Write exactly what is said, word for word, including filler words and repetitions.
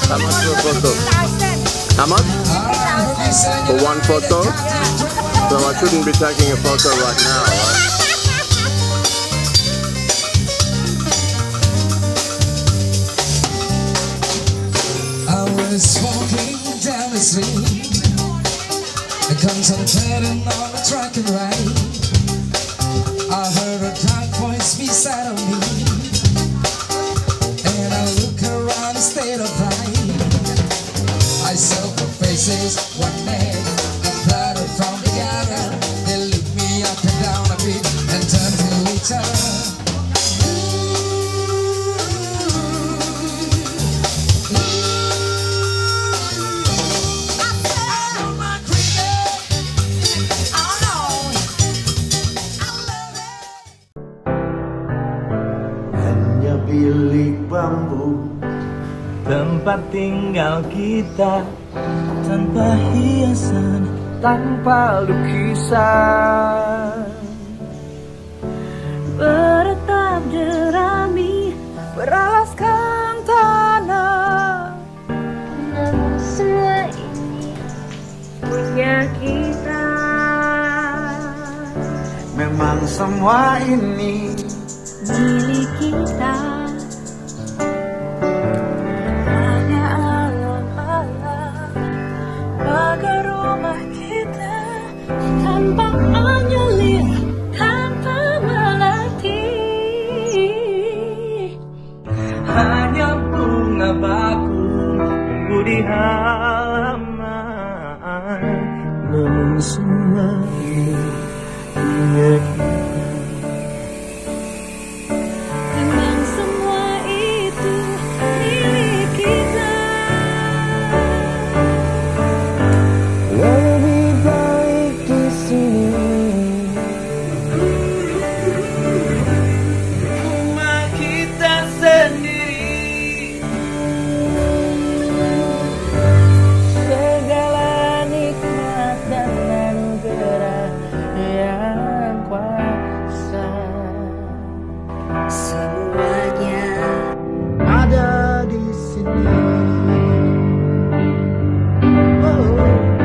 How much for a photo? How much? For one photo? So I shouldn't be taking a photo right now, right? I was walking down the street, contemplating on the track and ride. I heard a dark voice beside of me, and I look around in state of fright. I saw the faces, one man, applauded from the other. They looked me up and down a bit and turned to each other. Bilik bambu, tempat tinggal kita, tanpa hiasan, tanpa lukisan. Beratap jerami, beralaskan tanah. Namun semua ini punya kita. memang semua ini milik kita. Tanpa anyelir, tanpa melatih, hanya bunga baku tumbuh di halaman. Namun semua ini punya kita. memang semua itu milik kita. Lebih baik di sini, rumah kita sendiri. Segala nikmat dan anugerah yang kuasa, Semuanya ada di sini. Oh.